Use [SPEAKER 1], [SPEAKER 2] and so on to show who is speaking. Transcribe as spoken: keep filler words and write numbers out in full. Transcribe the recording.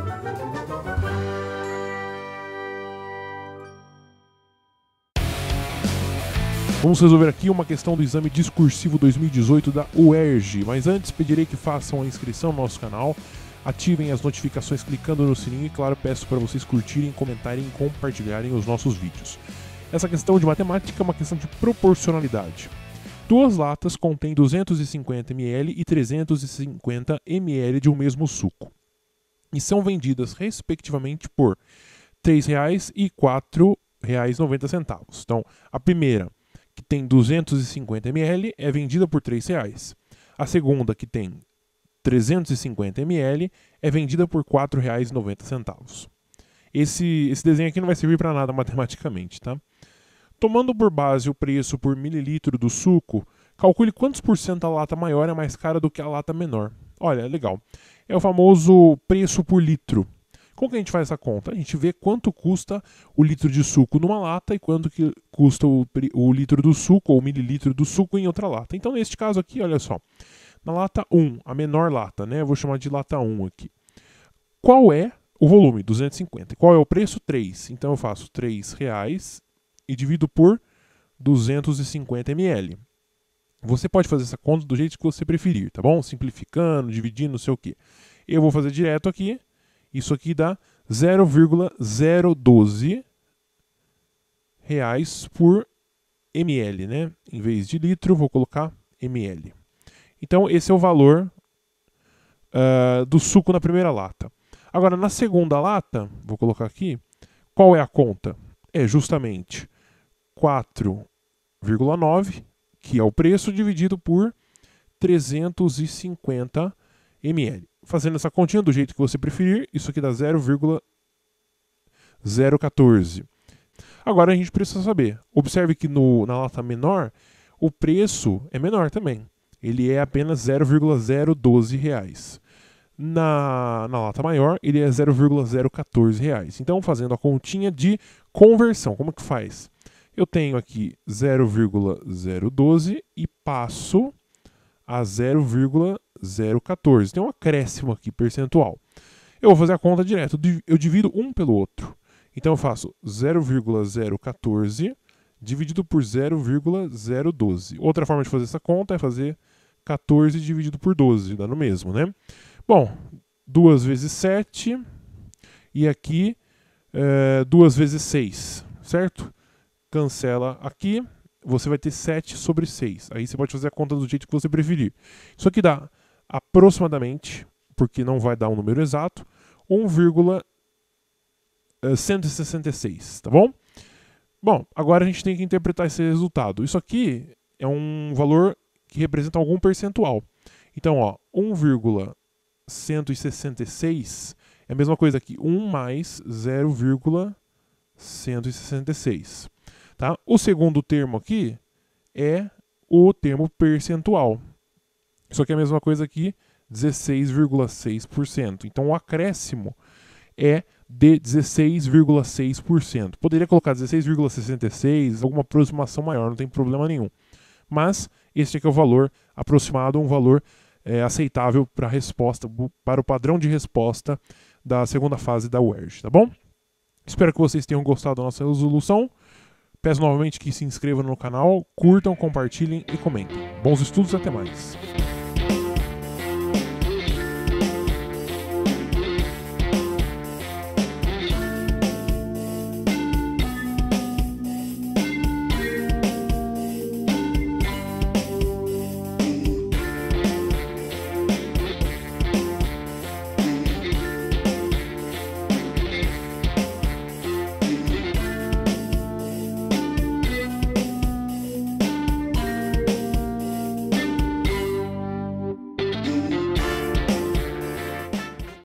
[SPEAKER 1] Vamos resolver aqui uma questão do exame discursivo dois mil e dezoito da U E R J, mas antes pedirei que façam a inscrição no nosso canal, ativem as notificações clicando no sininho e, claro, peço para vocês curtirem, comentarem e compartilharem os nossos vídeos. Essa questão de matemática é uma questão de proporcionalidade. Duas latas contêm duzentos e cinquenta mililitros e trezentos e cinquenta mililitros de um mesmo suco e são vendidas respectivamente por três reais e quatro reais e noventa centavos. Então, a primeira, que tem duzentos e cinquenta mililitros, é vendida por três reais. A segunda, que tem trezentos e cinquenta mililitros, é vendida por quatro reais e noventa centavos. Esse, esse desenho aqui não vai servir para nada matematicamente, tá? Tomando por base o preço por mililitro do suco, calcule quantos por cento a lata maior é mais cara do que a lata menor. Olha, legal. É o famoso preço por litro. Como que a gente faz essa conta? A gente vê quanto custa o litro de suco numa lata e quanto que custa o, o litro do suco ou o mililitro do suco em outra lata. Então, neste caso aqui, olha só. Na lata um, a menor lata, né? Eu vou chamar de lata um aqui. Qual é o volume? duzentos e cinquenta. Qual é o preço? três. Então, eu faço três reais e divido por duzentos e cinquenta mililitros. Você pode fazer essa conta do jeito que você preferir, tá bom? Simplificando, dividindo, não sei o quê. Eu vou fazer direto aqui. Isso aqui dá zero vírgula zero doze reais por ml, né? Em vez de litro, vou colocar ml. Então, esse é o valor uh, do suco na primeira lata. Agora, na segunda lata, vou colocar aqui, qual é a conta? É justamente quatro vírgula nove, que é o preço, dividido por trezentos e cinquenta mililitros. Fazendo essa continha do jeito que você preferir, isso aqui dá zero vírgula zero quatorze. Agora a gente precisa saber. Observe que no, na lata menor, o preço é menor também. Ele é apenas zero vírgula zero doze reais. Na, na lata maior, ele é zero vírgula zero quatorze reais. Então, fazendo a continha de conversão, como que faz? Eu tenho aqui zero vírgula zero doze e passo a zero vírgula zero quatorze. Tem um acréscimo aqui percentual. Eu vou fazer a conta direto. Eu divido um pelo outro. Então eu faço zero vírgula zero quatorze dividido por zero vírgula zero doze. Outra forma de fazer essa conta é fazer quatorze dividido por doze, dando o mesmo, né? Bom, duas vezes sete e aqui é, duas vezes seis, certo? Cancela aqui. Você vai ter sete sobre seis. Aí você pode fazer a conta do jeito que você preferir. Isso aqui dá aproximadamente, porque não vai dar um número exato, um vírgula cento e sessenta e seis, tá bom? Bom, agora a gente tem que interpretar esse resultado. Isso aqui é um valor que representa algum percentual. Então, ó, um vírgula cento e sessenta e seis é a mesma coisa aqui, um mais zero vírgula cento e sessenta e seis. Tá? O segundo termo aqui é o termo percentual. Isso aqui é a mesma coisa aqui, dezesseis vírgula seis por cento. Então o acréscimo é de dezesseis vírgula seis por cento. Poderia colocar dezesseis vírgula sessenta e seis, alguma aproximação maior, não tem problema nenhum. Mas este aqui é o valor aproximado, um valor é, aceitável para a resposta, para o padrão de resposta da segunda fase da U E R J, tá bom? Espero que vocês tenham gostado da nossa resolução. Peço novamente que se inscrevam no canal, curtam, compartilhem e comentem. Bons estudos, até mais!